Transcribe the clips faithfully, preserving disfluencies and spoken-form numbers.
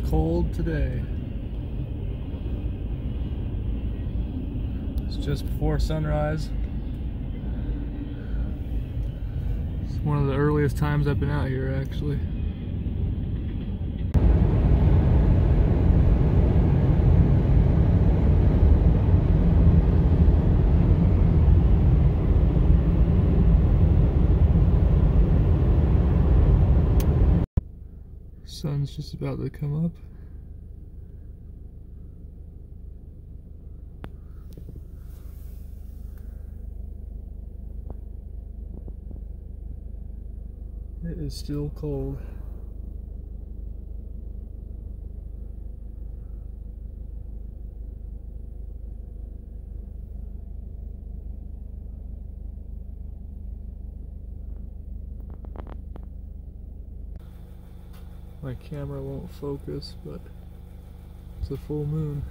cold today. It's just before sunrise. It's one of the earliest times I've been out here, actually. Sun's just about to come up. It is still cold. My camera won't focus, but it's a full moon.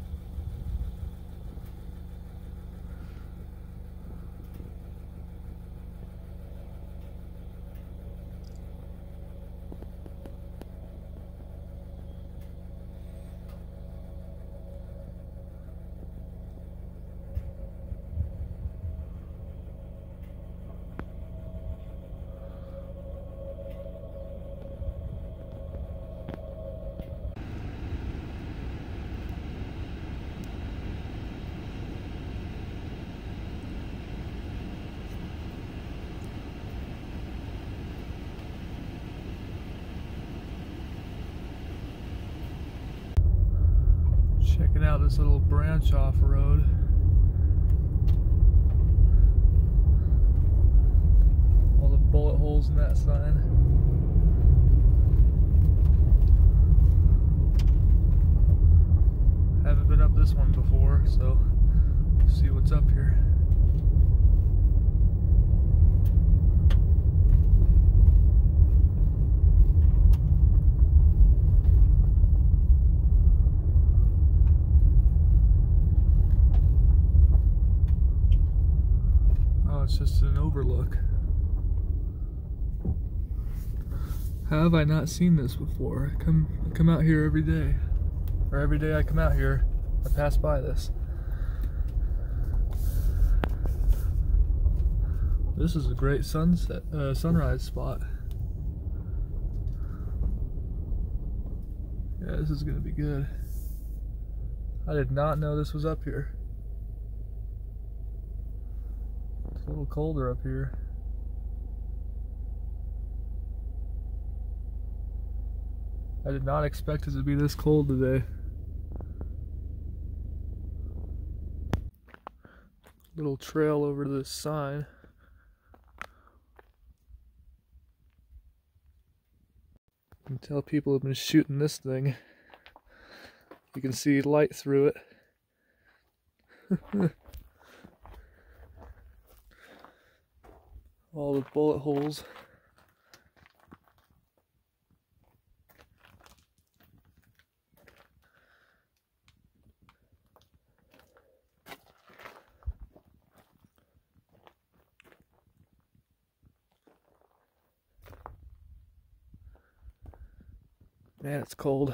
Checking out this little branch off road. All the bullet holes in that sign. Haven't been up this one before, so let's see what's up here. It's just an overlook. How have I not seen this before? I come, I come out here every day. Or every day I come out here, I pass by this. This is a great sunset, uh, sunrise spot. Yeah, this is gonna be good. I did not know this was up here. A little colder up here. I did not expect it to be this cold today. Little trail over to this sign. You can tell people have been shooting this thing. You can see light through it. All the bullet holes. Man, it's cold.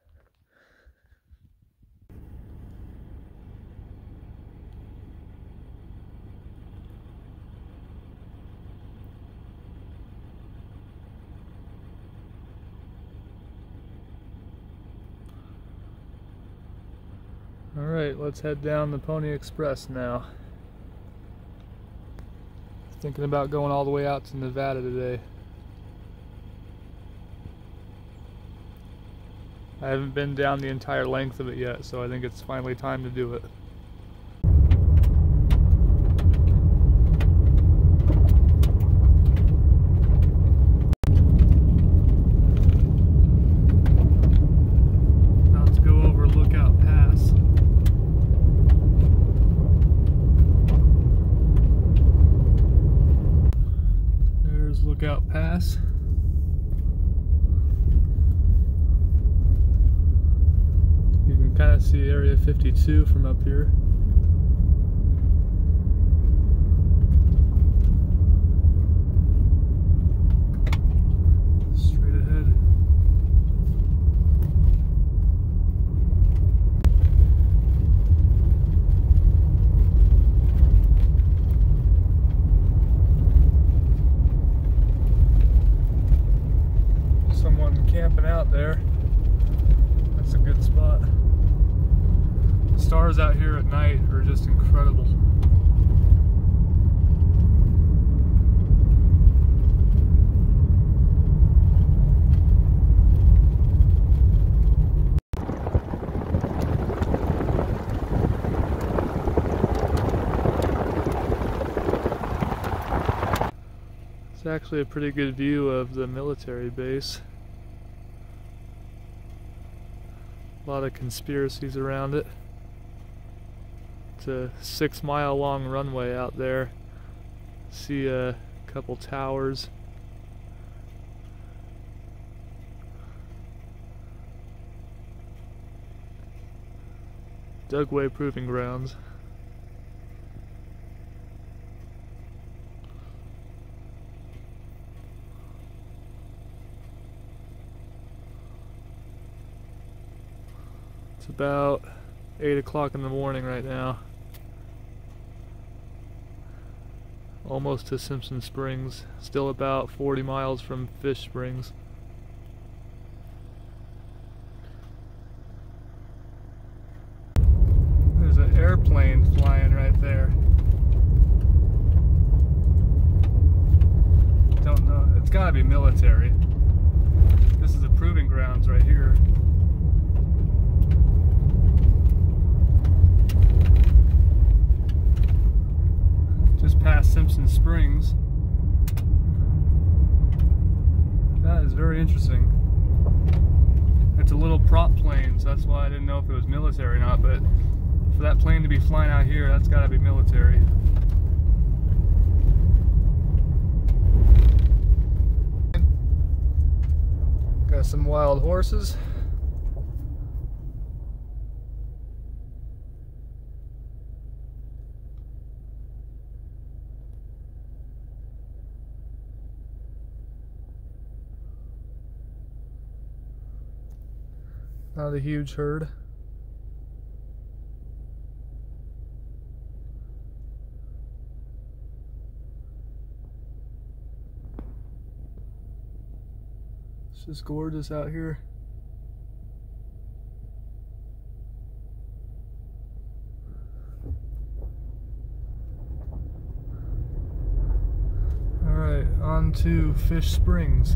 Alright, let's head down the Pony Express now. Thinking about going all the way out to Nevada today. I haven't been down the entire length of it yet, so I think it's finally time to do it. Lookout Pass. You can kind of see Area fifty-two from up here. Straight ahead. out there. That's a good spot. The stars out here at night are just incredible. It's actually a pretty good view of the military base. A lot of conspiracies around it. It's a six mile long runway out there. See a couple towers. Dugway Proving Grounds. It's about eight o'clock in the morning right now. Almost to Simpson Springs. Still about forty miles from Fish Springs. There's an airplane flying right there. Don't know. It's gotta be military. This is the proving grounds right here. Just past Simpson Springs. That is very interesting. It's a little prop plane, so that's why I didn't know if it was military or not, but for that plane to be flying out here, that's gotta be military. Got some wild horses. Not a huge herd. It's just gorgeous out here. All right, on to Fish Springs.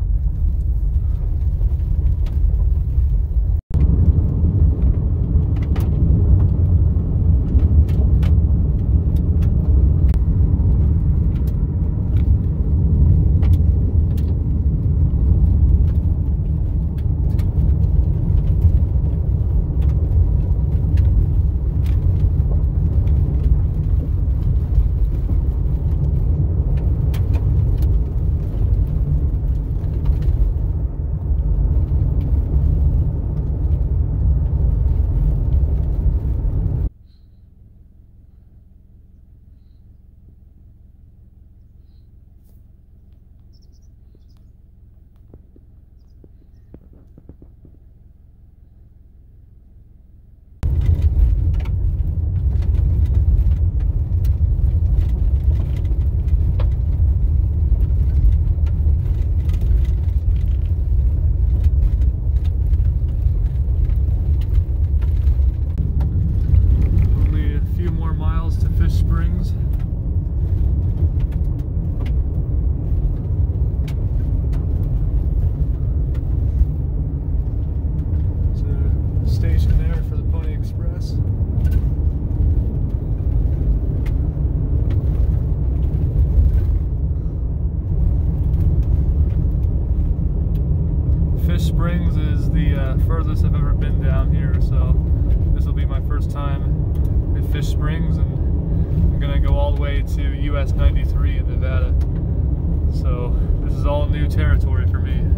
Fish Springs is the uh, furthest I've ever been down here, so this will be my first time at Fish Springs, and I'm gonna go all the way to U S ninety-three in Nevada. So this is all new territory for me.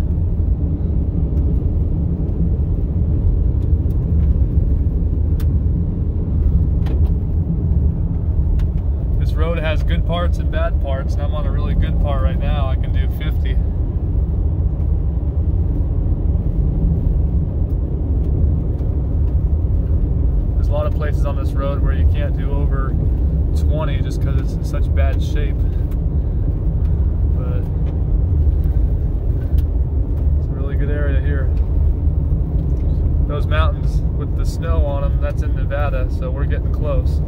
This road has good parts and bad parts, and I'm on a really good part right now. I can do fifty. There's a lot of places on this road where you can't do over twenty just because it's in such bad shape. But it's a really good area here. those mountains with the snow on them, that's in Nevada, so we're getting close.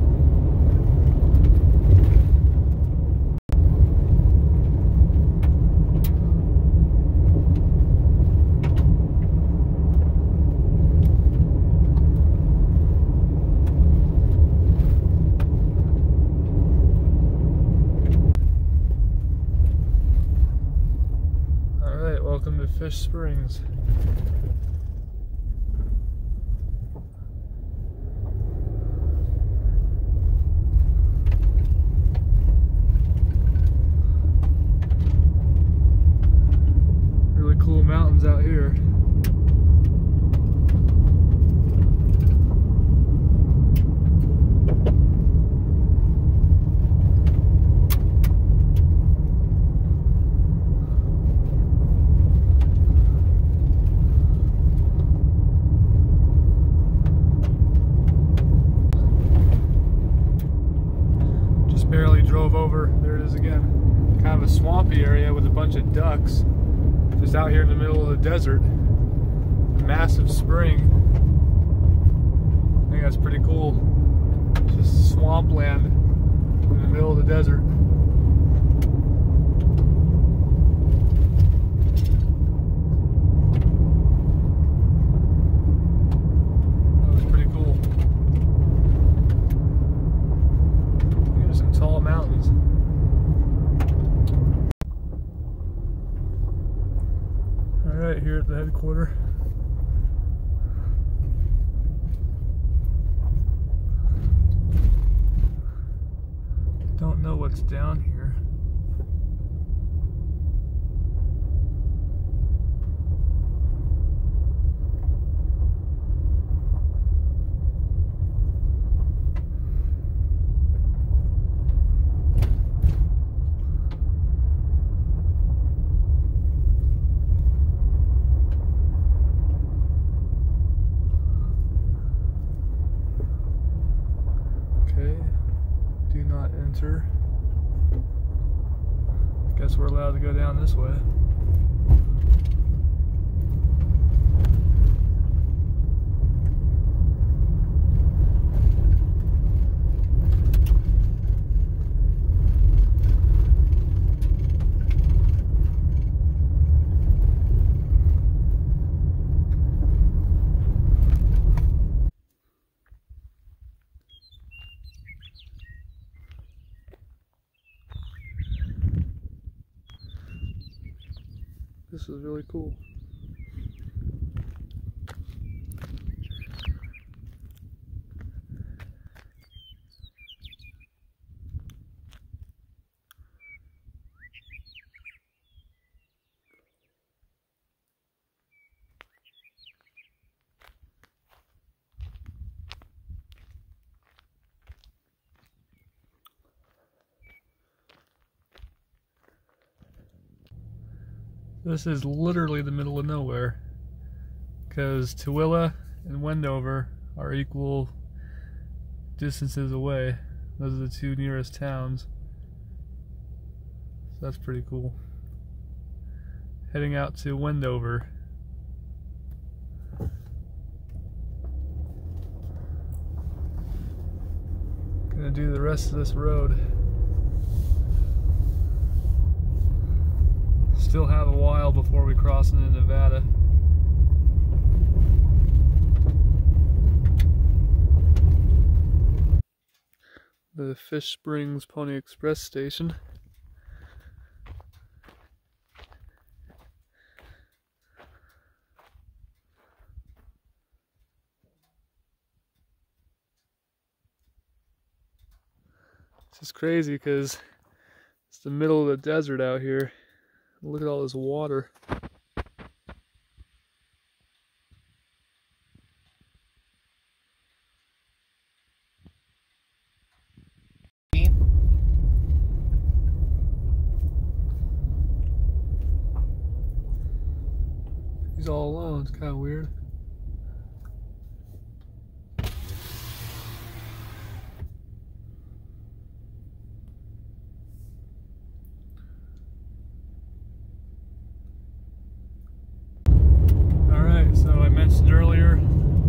Alright, welcome to Fish Springs. Cool mountains out here. Just barely drove over. There it is again. Kind of a swampy area with a bunch of ducks. Just out here in the middle of the desert. A massive spring. I think that's pretty cool. Just swampland in the middle of the desert. That was pretty cool. There's some tall mountains. Right here at the headquarters. Don't know what's down here. Do not enter. Guess we're allowed to go down this way. This is really cool. This is literally the middle of nowhere, because Tooele and Wendover are equal distances away. Those are the two nearest towns. So that's pretty cool. Heading out to Wendover. Gonna do the rest of this road. Still have a while before we cross into Nevada. The Fish Springs Pony Express station. This is crazy because it's the middle of the desert out here. Look at all this water. He's all alone. It's kind of weird. So I mentioned earlier,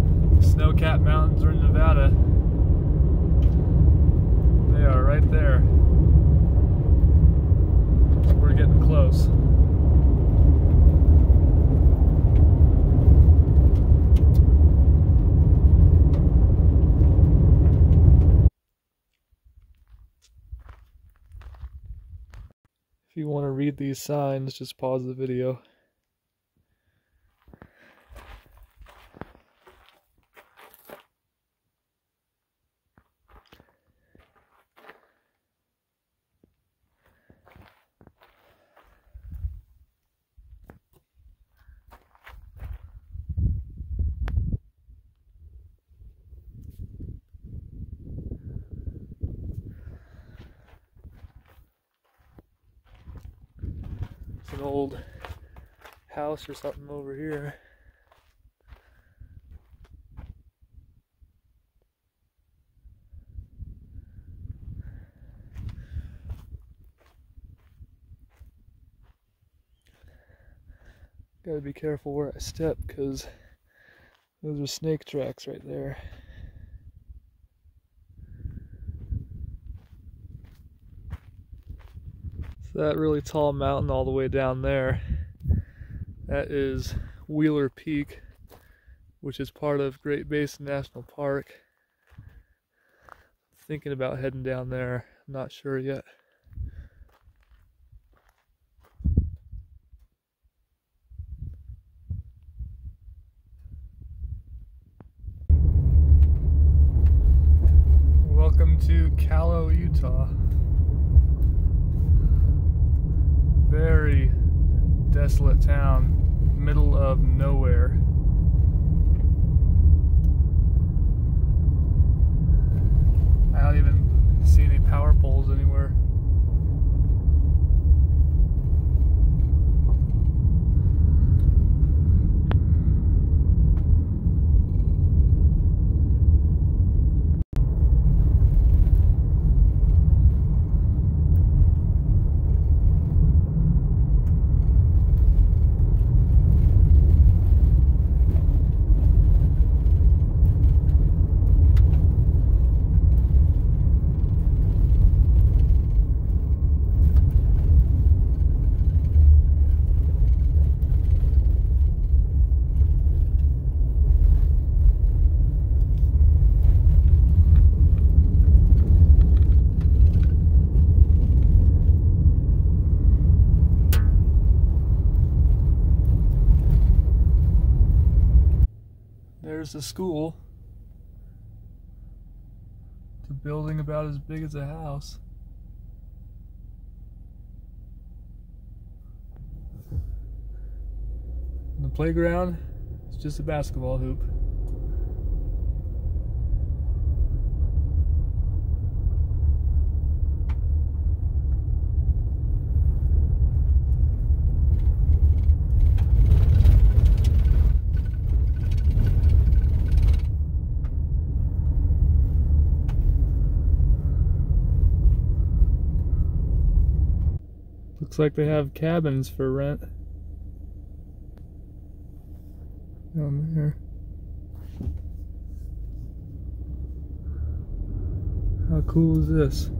If you want to read these signs, just pause the video. It's an old house or something over here. Gotta be careful where I step, because those are snake tracks right there. So that really tall mountain all the way down there, that is Wheeler Peak, which is part of Great Basin National Park. Thinking about heading down there, I'm not sure yet. Welcome to Callow, Utah. Very desolate town, middle of nowhere. I don't even see any power poles anywhere. There's the school. It's a building about as big as a house. And the playground is just a basketball hoop. Looks like they have cabins for rent down there. How cool is this?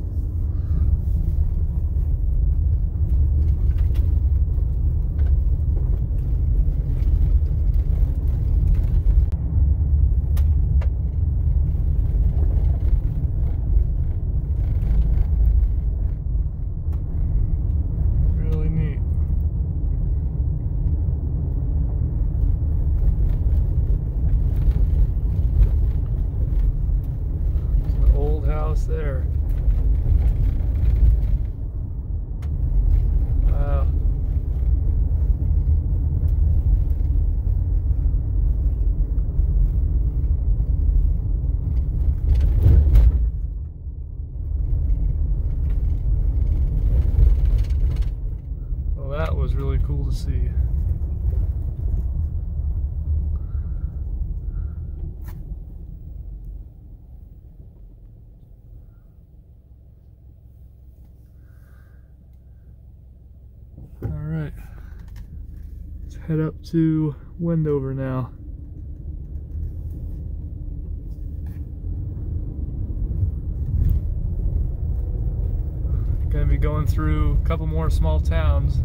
There. Wow. Well, that was really cool to see. Alright, let's head up to Wendover now. Gonna be going through a couple more small towns.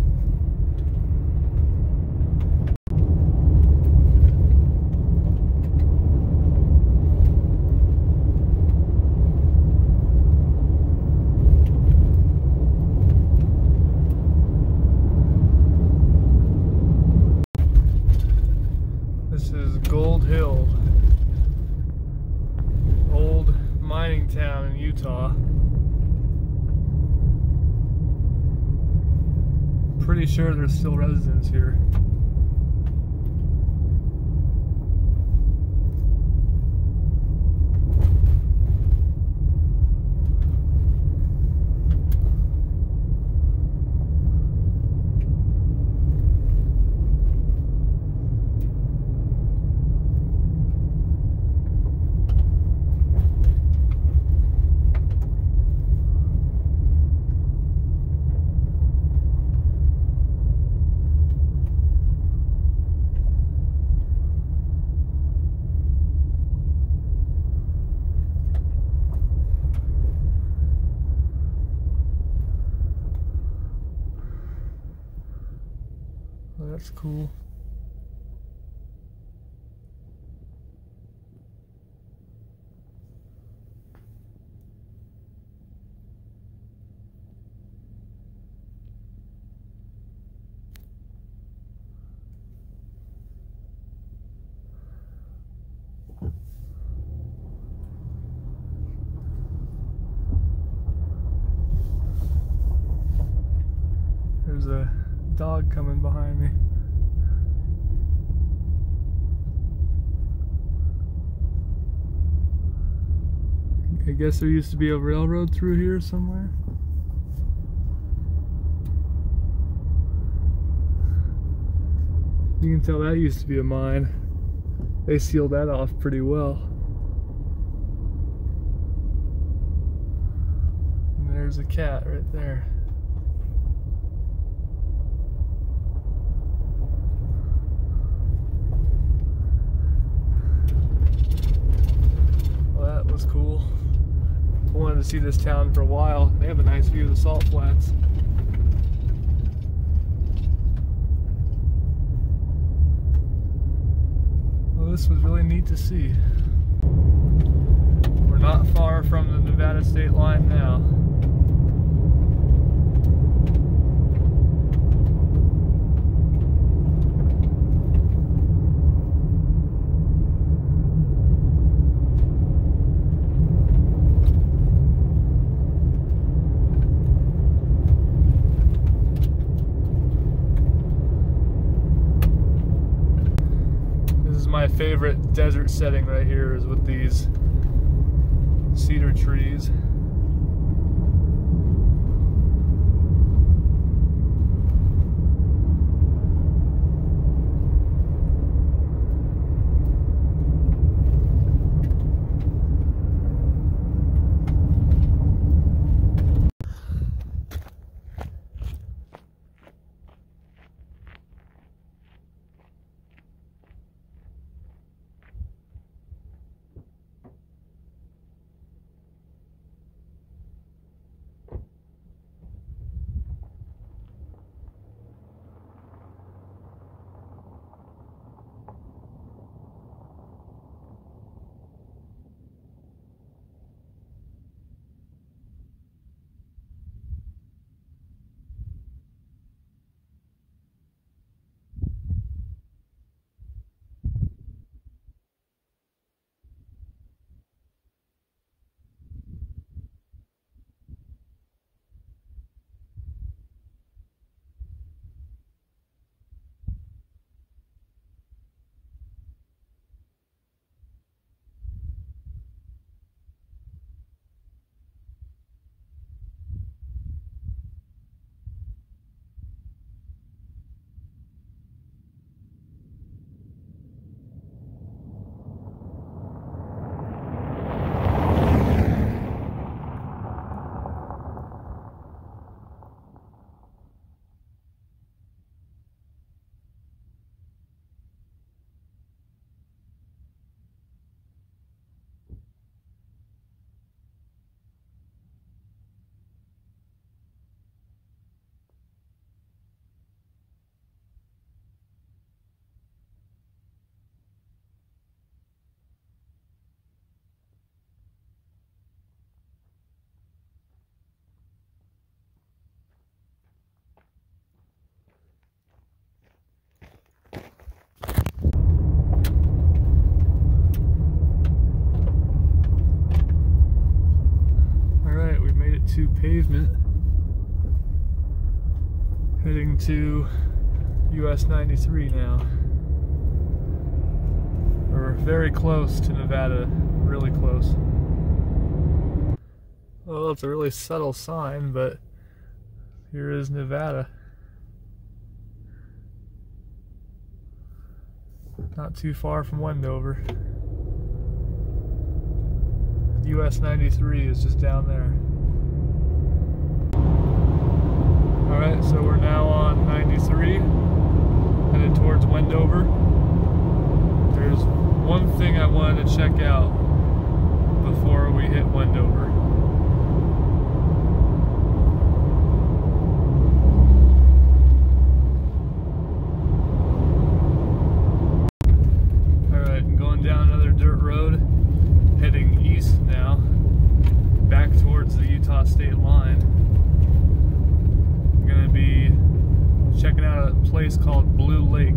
pretty sure there's still residents here. That's cool. There's a dog coming behind me. I guess there used to be a railroad through here somewhere. You can tell that used to be a mine. They sealed that off pretty well. And there's a cat right there. Well, that was cool. I wanted to see this town for a while. They have a nice view of the salt flats. Well, this was really neat to see. We're not far from the Nevada state line now. My favorite desert setting right here is with these cedar trees. to pavement. Heading to U S ninety-three now. We're very close to Nevada, really close. Well, it's a really subtle sign, but here is Nevada. Not too far from Wendover. U S ninety-three is just down there. Alright, so we're now on ninety-three, headed towards Wendover. There's one thing I wanted to check out before we hit Wendover. Alright, I'm going down another dirt road, heading east now, back towards the Utah state line. I'm going to be checking out a place called Blue Lake.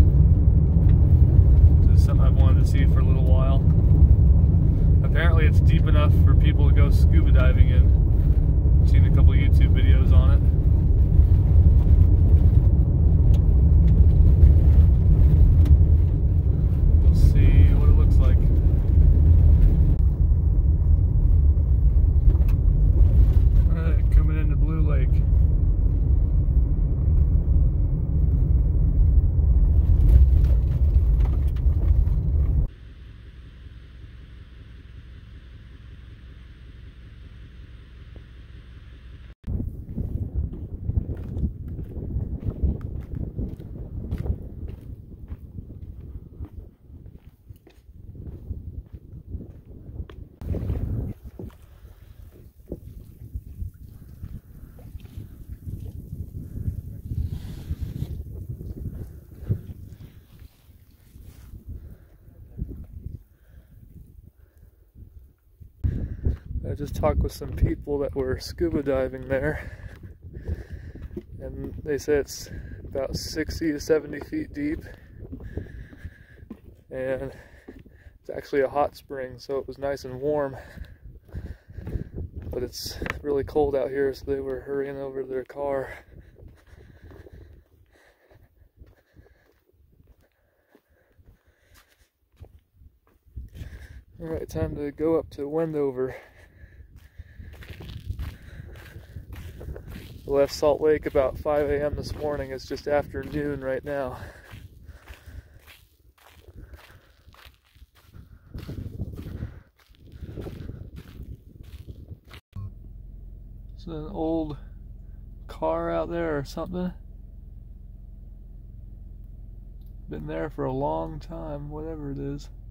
This is something I've wanted to see for a little while. Apparently it's deep enough for people to go scuba diving in. I've seen a couple YouTube videos on it. We'll see what it looks like. Alright, coming into Blue Lake. I just talked with some people that were scuba diving there, and they said it's about sixty to seventy feet deep, and it's actually a hot spring, so it was nice and warm, but it's really cold out here, so they were hurrying over to their car. Alright, time to go up to Wendover. I left Salt Lake about five A M this morning. It's just after noon right now. Is an old car out there or something? Been there for a long time, whatever it is.